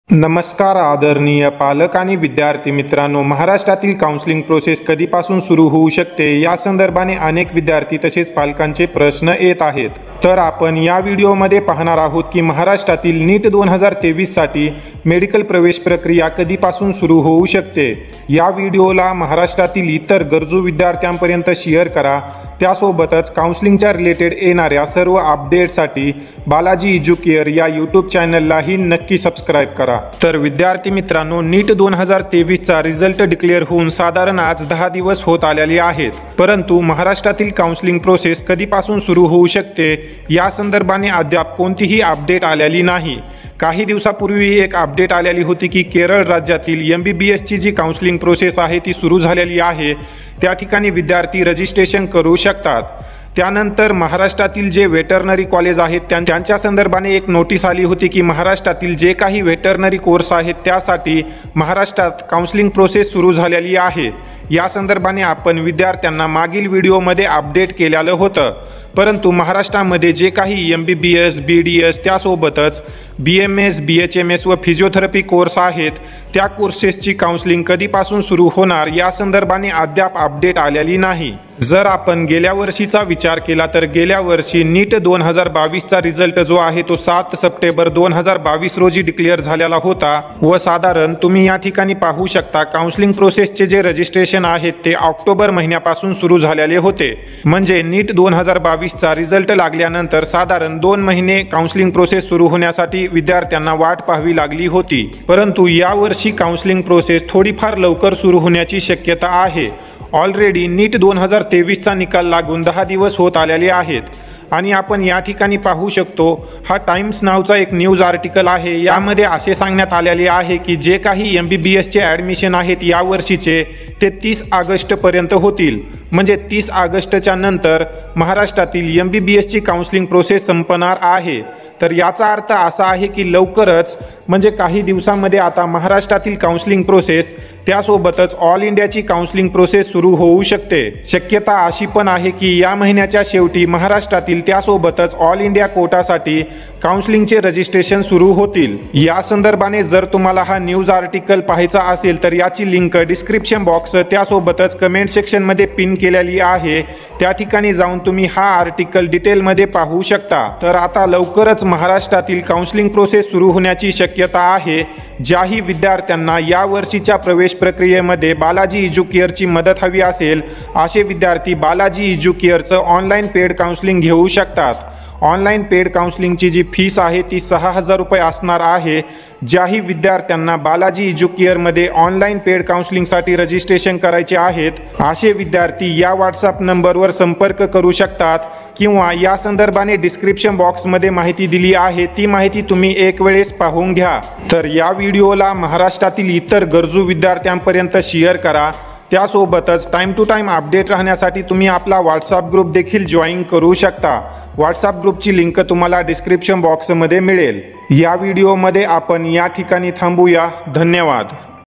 नमस्कार आदरणीय पालक आणि विद्यार्थी मित्रांनो, महाराष्ट्रातील काउन्सिलिंग प्रोसेस कधीपासून सुरू होऊ शकते या संदर्भाने अनेक विद्यार्थी तसेच पालकांचे प्रश्न येत आहेत। तर आपण या व्हिडिओमध्ये पाहणार आहोत की महाराष्ट्रातील नीट 2023 साठी मेडिकल प्रवेश प्रक्रिया कधीपासून सुरू होऊ शकते। या व्हिडिओला महाराष्ट्रातील इतर गरजू विद्यार्थ्यांपर्यंत शेअर करा। त्यासोबतच काउन्सिलिंगच्या रिलेटेड येणाऱ्या सर्व अपडेटसाठी बालाजी एज्युकेअर या यूट्यूब चॅनललाही नक्की सबस्क्राईब करा। तर विद्यार्थी मित्रांनो, नीट 2023 चा रिझल्ट डिक्लेअर होऊन साधारण आज 10 दिवस होत आलेले आहेत, परंतु महाराष्ट्रातील काउन्सिलिंग प्रोसेस कधीपासून सुरू होऊ शकते या संदर्भाने अद्याप कोणतीही अपडेट आलेली नाही। काही दिवसापूर्वी एक अपडेट आलेली होती की केरळ राज्यातील MBBS ची जी काउन्सिलिंग प्रोसेस आहे ती सुरू झालेली आहे। त्या ठिकाणी विद्यार्थी रजिस्ट्रेशन करू शकतात। त्यानंतर महाराष्ट्रातील जे वेटरनरी कॉलेज आहेत त्यांच्या संदर्भाने एक नोटीस आली होती की महाराष्ट्रातील जे काही वेटरनरी कोर्स आहेत त्यासाठी महाराष्ट्रात काउन्सिलिंग प्रोसेस सुरू झालेली आहे। या संदर्भाने आपण विद्यार्थ्यांना मागील व्हिडिओमध्ये अपडेट केलेलं होतं, परंतु महाराष्ट्रामध्ये जे काही MBBS, BDS त्यासोबतच BMS, BHMS व फिजिओथेरपी कोर्स आहेत त्या कोर्सेसची काउन्सिलिंग कधीपासून सुरू होणार या संदर्भाने अद्याप अपडेट आलेली नाही। जर आपण गेल्या वर्षीचा विचार केला तर गेल्या वर्षी नीट 2022 चा रिझल्ट जो आहे तो 7 सप्टेंबर 2022 रोजी डिक्लेअर झालेला होता व साधारण तुम्ही या ठिकाणी पाहू शकता काउन्सिलिंग प्रोसेसचे जे रजिस्ट्रेशन आहेत ते ऑक्टोबर महिन्यापासून सुरू झालेले होते। म्हणजे नीट 2022 चा रिझल्ट लागल्यानंतर साधारण 2 महिने काउन्सिलिंग प्रोसेस सुरू होण्यासाठी विद्यार्थ्यांना वाट पाहावी लागली होती, परंतु यावर्षी काउन्सिलिंग प्रोसेस थोडीफार लवकर सुरू होण्याची शक्यता आहे। ऑलरेडी नीट 2023 चा निकाल लागून 10 दिवस होत आलेले आहेत आणि आपण या ठिकाणी पाहू शकतो हा टाइम्स नावचा एक न्यूज आर्टिकल आहे। यामध्ये असे सांगण्यात आलेले आहे की जे काही MBBS चे ॲडमिशन आहेत या वर्षीचे ते 30 ऑगस्ट पर्यंत होतील। म्हणजे 30 ऑगस्टच्या नंतर महाराष्ट्रातील MBBS ची काउन्सिलिंग प्रोसेस संपणार आहे। तर याचा अर्थ असा आहे की लवकरच म्हणजे काही दिवसांमध्ये आता महाराष्ट्रातील काउन्सिलिंग प्रोसेस त्यासोबतच ऑल इंडियाची काउन्सिलिंग प्रोसेस सुरू होऊ शकते। शक्यता अशी पण आहे की या महिन्याच्या शेवटी महाराष्ट्रातील त्यासोबतच ऑल इंडिया कोटासाठी काउन्सिलिंगचे रजिस्ट्रेशन सुरू होतील। या संदर्भाने जर तुम्हाला हा न्यूज आर्टिकल पाहायचा असेल तर याची लिंक डिस्क्रिप्शन बॉक्स त्यासोबतच कमेंट सेक्शनमध्ये पिन केलेली आहे। त्या ठिकाणी जाऊन तुम्ही हा आर्टिकल डिटेलमध्ये पाहू शकता। तर आता लवकरच महाराष्ट्रातील काउन्सिलिंग प्रोसेस सुरू होण्याची शक्यता आहे। ज्याही विद्यार्थ्यांना या वर्षीच्या प्रवेश प्रक्रियेमध्ये बालाजी एज्युकेअरची मदत हवी असेल असे विद्यार्थी बालाजी एज्युकेअरचं ऑनलाईन पेड काउन्सिलिंग घेऊ शकतात। ऑनलाईन पेड काउन्सिलिंगची जी फीस आहे ती 6000 रुपये असणार आहे। ज्याही विद्यार्थ्यांना बालाजी एज्युकेअरमध्ये ऑनलाईन पेड काउन्सिलिंगसाठी रजिस्ट्रेशन करायचे आहेत असे विद्यार्थी या व्हॉट्सअप नंबरवर संपर्क करू शकतात किंवा या संदर्भाने डिस्क्रिप्शन बॉक्समध्ये माहिती दिली आहे, ती माहिती तुम्ही एक वेळेस पाहून घ्या। तर या व्हिडिओला महाराष्ट्रातील इतर गरजू विद्यार्थ्यांपर्यंत शेअर करा। त्यासोबतच टाइम टू टाइम अपडेट राहण्यासाठी तुम्ही आपला व्हॉट्सअप ग्रुप देखील जॉईन करू शकता। व्हॉट्सअप ग्रुपची लिंक तुम्हाला डिस्क्रिप्शन बॉक्समध्ये मिळेल। या व्हिडिओमध्ये आपण या ठिकाणी थांबूया। धन्यवाद।